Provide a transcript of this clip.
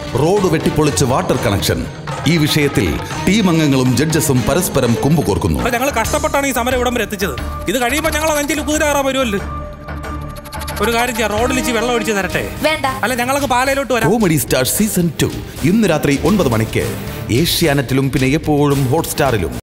Road വെട്ടിപ്പൊളിച്ച് water connection. ഈ വിഷയത്തിൽ team അംഗങ്ങളും ജഡ്ജസും പരസ്പരം കുമ്പുകോർക്കുന്നു. ഞങ്ങൾ കഷ്ടപ്പെട്ടാണ് ഈ സമരം ഇവിടം വരെ എത്തിച്ചത്. ഇത് കഴിയുമ്പോൾ ഞങ്ങൾ നെഞ്ചിൽ കുതിരാറാൻ വരുമല്ലോ. ഒരു കാര്യം ചെയ്യാം, റോഡിൽ ഇച്ചി വെള്ളം ഒഴിച്ച് തരട്ടെ? വേണ്ട. അല്ല, ഞങ്ങൾക്ക് പാലയിലോട്ട് വരാം. കോമഡി സ്റ്റാർ സീസൺ 2 ഇന്ന് രാത്രി 9 മണിക്ക് ഏഷ്യാനെറ്റിലും പിന്നെ എപ്പോഴും ഹോട്ട്സ്റ്റാറിലും.